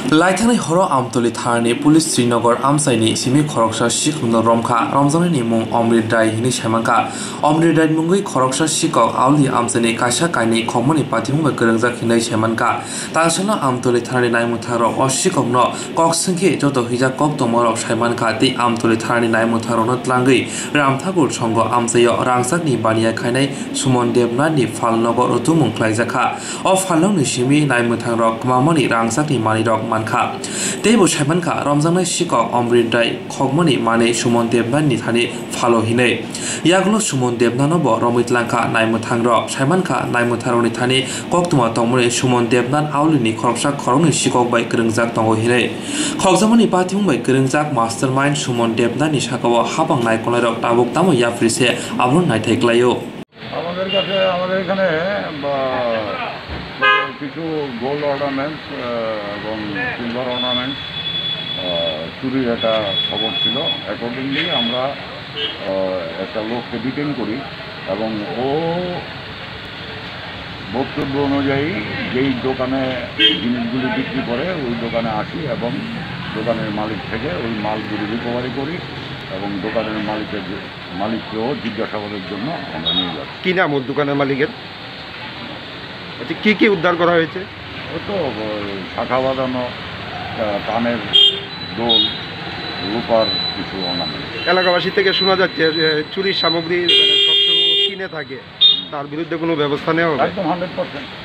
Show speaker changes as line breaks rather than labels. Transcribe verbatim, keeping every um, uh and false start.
लाइथानाय हर आमतली थानानि पुलिस श्रीनगर आमसाइनि सिमी खरकसा सिखुमनो रमखा रमजानायनि मुं अमृत राय हिनि सायमानखा अमृत राय मुंगै खरकसा सिकक आवली आमसाइनि कासा काइनि खमनि पाथिमुंगा गोरोंजा खिनाय सायमानखा तासना आमतली थानानि नायमुथार अ सिककनो ककसंखे जत हिजा कक तमर सायमानखा ति आमतली थानानि नायमुथारनो tlangै रामथागुर संग आमसायो रांसाकनि बानिया खायनाय सुमन देबनाथनि फालनगर रुथुमुं ख्लायजाखा अ फालननि सिमी नायमुथार कमामनि रांसाकनि मानिरक मानखा तेबो सायमानखा रमजानाय सिकक अमृत राय खगमनि माने सुमन देबनाथनि थानि फालो हिनै यागलो सुमन देबनाथनबो रमितलांखा नायमुथांर सायमानखा नायमुथारनि थानि कक्तुमा तमरे सुमन देबनाथ आवलिनि खरकसा खरंनि सिकक बाय गोरोंजाक दंग हिनै खगजामनि पाथिमुं बाय गोरोंजाक मास्टारमाइंड सुमन देबनाथनि साकाव हाबां नायखनायरक ताबुक तामो याफ्रिसे आबुन नायथायख्लायो
আমাদের কাছে আমাদের এখানে কিছু গোল্ড অর্নামেন্টস এবং সিলভার অর্নামেন্টস চুরির একটা খবর ছিল। অ্যাকর্ডিংলি আমরা একটা লোককে ডিটেইন করি এবং ও বক্তব্য অনুযায়ী যেই দোকানে জিনিসগুলি বিক্রি করে ওই দোকানে আসি এবং দোকানের মালিক থেকে ওই মালগুলি রিকভারি করি এবং দোকানের মালিকের মালিককেও জিজ্ঞাসাবাদের জন্য আমরা নিয়ে যাচ্ছি।
কী নাম ওর দোকানের মালিকের? আচ্ছা, কী কী উদ্ধার করা হয়েছে?
ও তো শাখা বাঁধানো কানের দোল, রূপার কিছু অর্নামেন্ট।
এলাকাবাসী থেকে শোনা যাচ্ছে যে চুরির সামগ্রী সবসময় কিনে থাকে, তার বিরুদ্ধে কোনো ব্যবস্থা নেওয়া হবে?
একদম হান্ড্রেড পার্সেন্ট।